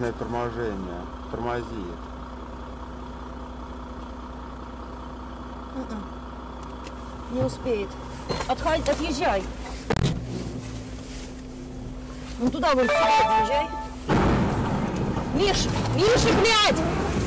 Торможение. Тормози. Не успеет. Отъезжай. Вон туда, вон сюда подъезжай. Миша, блядь!